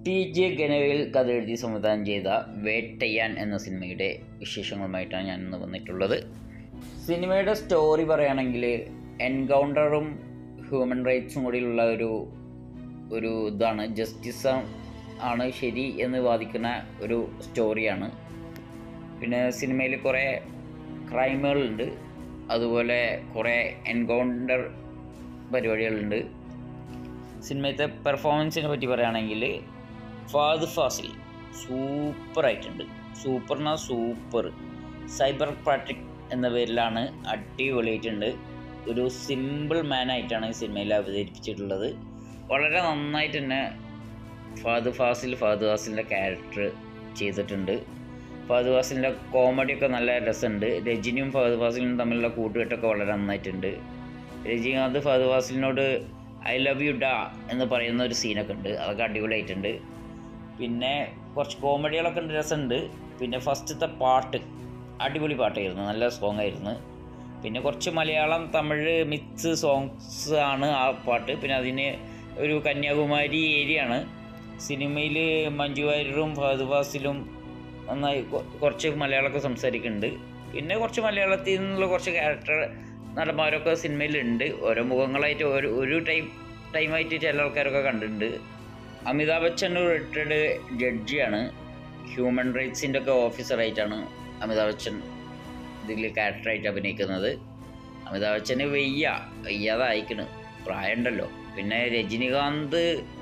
TJ ഗനവേൽ കഥ എഴുതി സംവിധാനം ചെയ്ത വേട്ടയ്യാൻ എന്ന സിനിമയുടെ വിശേഷങ്ങളുമായിട്ടാണ് ഞാൻ ഇന്ന് വന്നിട്ടുള്ളത്. സിനിമയുടെ സ്റ്റോറി പറയുകയാണെങ്കിൽ എൻകൗണ്ടറും ഹ്യൂമൻ റൈറ്റ്സും കൂടിയുള്ള ഒരു ഇതാണ്. ജസ്റ്റിസ് ആണ് ശരി എന്ന് വാദിക്കുന്ന ഒരു സ്റ്റോറിയാണ്. പിന്നെ സിനിമയിൽ കുറേ ക്രൈമുകളുണ്ട്, അതുപോലെ കുറേ എൻകൗണ്ടർ പരിപാടികളുണ്ട്. സിനിമയിലത്തെ പെർഫോമൻസിനെ പറ്റി പറയുകയാണെങ്കിൽ ഫഹദ് ഫാസിൽ സൂപ്പറായിട്ടുണ്ട്. സൂപ്പർ സൈബർ പാട്രിക് എന്ന പേരിലാണ് അടിപൊളിയായിട്ടുണ്ട്. ഒരു സിമ്പിൾ മാനായിട്ടാണ് ഈ സിനിമയിൽ അവതരിപ്പിച്ചിട്ടുള്ളത്. വളരെ നന്നായിട്ട് തന്നെ ഫഹദ് ഫാസിലിൻ്റെ ക്യാരക്ടർ ചെയ്തിട്ടുണ്ട്. ഫഹദ് ഫാസിലിൻ്റെ കോമഡിയൊക്കെ നല്ല രസമുണ്ട്. രജനിയും ഫഹദ് ഫാസിലും തമ്മിലുള്ള കൂട്ടുകെട്ടൊക്കെ വളരെ നന്നായിട്ടുണ്ട്. രജനികാന്ത് ഫഹദ് ഫാസിലിനോട് ഐ ലവ് യു ഡാ എന്ന് പറയുന്ന ഒരു സീനൊക്കെ ഉണ്ട്, അതൊക്കെ അടിപൊളിയായിട്ടുണ്ട്. പിന്നെ കുറച്ച് കോമഡികളൊക്കെ ഉണ്ട്, രസമുണ്ട്. പിന്നെ ഫസ്റ്റത്തെ പാട്ട് അടിപൊളി പാട്ടായിരുന്നു, നല്ല സോങ് ആയിരുന്നു. പിന്നെ കുറച്ച് മലയാളം തമിഴ് മിക്സ് സോങ്സ് ആണ് ആ പാട്ട്. പിന്നെ അതിന് ഒരു കന്യാകുമാരി ഏരിയയാണ്. സിനിമയിൽ മഞ്ജു വാര്യരും ഫഹദ് ഫാസിലും നന്നായി കുറച്ച് മലയാളമൊക്കെ സംസാരിക്കുന്നുണ്ട്. പിന്നെ കുറച്ച് മലയാളത്തിൽ നിന്നുള്ള കുറച്ച് ക്യാരക്ടർ നടന്മാരൊക്കെ സിനിമയിലുണ്ട്. ഓരോ മുഖങ്ങളായിട്ട് ഒരു ടൈമായിട്ട് ചില ആൾക്കാരൊക്കെ കണ്ടിട്ടുണ്ട്. അമിതാഭ് ബച്ചൻ ഒരു റിട്ടയർഡ് ജഡ്ജിയാണ്. ഹ്യൂമൻ റൈറ്റ്സിൻ്റെ ഒക്കെ ഓഫീസറായിട്ടാണ് അമിതാഭ് ബച്ചൻ ഇതിൽ ക്യാരക്ടറായിട്ട് അഭിനയിക്കുന്നത്. അമിതാഭ് ബച്ചന് വയ്യാതെ അയക്കണ്, പ്രായമുണ്ടല്ലോ. പിന്നെ രജനികാന്ത്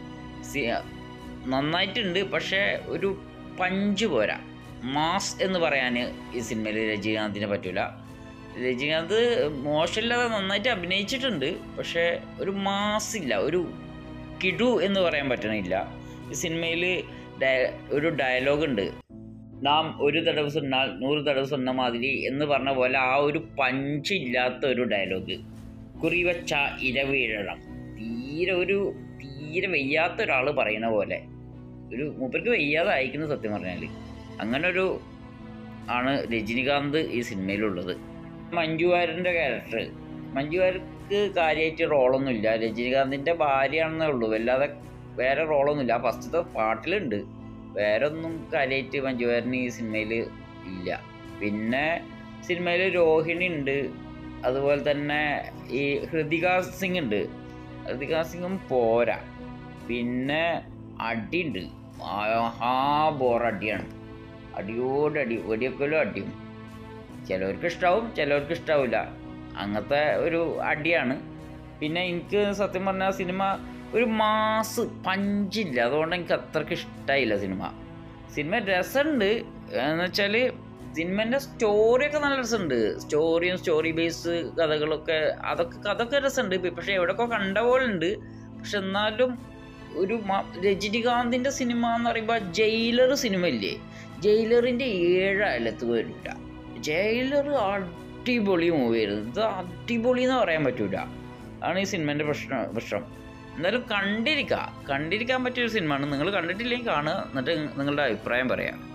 നന്നായിട്ടുണ്ട്, പക്ഷേ ഒരു പഞ്ച് പോരാ. മാസ് എന്ന് പറയാൻ ഈ സിനിമയിൽ രജനികാന്തിനെ പറ്റില്ല. രജനികാന്ത് മോശമില്ലാതെ നന്നായിട്ട് അഭിനയിച്ചിട്ടുണ്ട്, പക്ഷേ ഒരു മാസില്ല, ഒരു കിടു എന്ന് പറയാൻ പറ്റണില്ല. ഈ സിനിമയിൽ ഒരു ഡയലോഗുണ്ട്, നാം ഒരു തടവ് സൊന്നാൽ 100 തടവ് സൊന്ന മാതിരി എന്ന് പറഞ്ഞ പോലെ. ആ ഒരു പഞ്ച് ഇല്ലാത്ത ഒരു ഡയലോഗ്. കുറിവച്ച ഇരവീഴണം, തീരെ വയ്യാത്ത ഒരാൾ പറയുന്ന പോലെ. മൂപ്പർക്ക് വയ്യാതെ അയക്കുന്നത് സത്യം പറഞ്ഞാൽ. അങ്ങനൊരു ആണ് രജനികാന്ത് ഈ സിനിമയിലുള്ളത്. മഞ്ജു വാര്യരുടെ ക്യാരക്ടർ, മഞ്ജു വാര്യർക്ക് കാര്യമായിട്ട് റോളൊന്നുമില്ല. രജനികാന്തിൻ്റെ ഭാര്യയാണെന്നേ ഉള്ളൂ, വല്ലാതെ വേറെ റോളൊന്നുമില്ല. ഫസ്റ്റത്തെ പാട്ടിലുണ്ട്, വേറെ ഒന്നും കാര്യമായിട്ട് മഞ്ജു വാര്യന് ഈ സിനിമയിൽ ഇല്ല. പിന്നെ സിനിമയിൽ രോഹിണി ഉണ്ട്, അതുപോലെ തന്നെ ഈ ഹൃതിക സിംഗ് ഉണ്ട്. ഹൃതിക സിംഗും പോരാ. പിന്നെ അടിയുണ്ട്, ബോറടിയാണ്. അടിയോടടി, വെടിയൊക്കെല്ലോ അടിയും. ചിലവർക്ക് ഇഷ്ടാവും, ചിലവർക്ക് ഇഷ്ടാവില്ല. അങ്ങനത്തെ ഒരു അടിയാണ്. പിന്നെ എനിക്ക് സത്യം പറഞ്ഞാൽ സിനിമ ഒരു മാസ് പഞ്ചില്ല, അതുകൊണ്ട് എനിക്ക് അത്രയ്ക്ക് ഇഷ്ടമായില്ല സിനിമ രസമുണ്ട്. എന്ന് വെച്ചാൽ സിനിമേൻ്റെ സ്റ്റോറിയൊക്കെ നല്ല രസമുണ്ട്. സ്റ്റോറി ബേസ് കഥകളൊക്കെ അതൊക്കെ രസമുണ്ട്. പക്ഷേ എവിടെയൊക്കെ കണ്ട പോലെ ഉണ്ട്. പക്ഷെ എന്നാലും ഒരു രജനികാന്തിൻ്റെ സിനിമ എന്ന് പറയുമ്പോൾ ജയിലർ സിനിമ ഇല്ലേ, ജയിലറിൻ്റെ 7 അയലത്ത് പോയിട്ടില്ല. ജയിലർ അടിപൊളി മൂവിയായിരുന്നു. ഇത് അടിപൊളി എന്ന് പറയാൻ പറ്റൂല, ആണ് ഈ സിനിമേൻ്റെ പ്രശ്നം. എന്തായാലും കണ്ടിരിക്കാൻ പറ്റിയൊരു സിനിമയാണ്. നിങ്ങൾ കണ്ടിട്ടില്ലെങ്കിൽ കാണുക, എന്നിട്ട് നിങ്ങളുടെ അഭിപ്രായം പറയാം.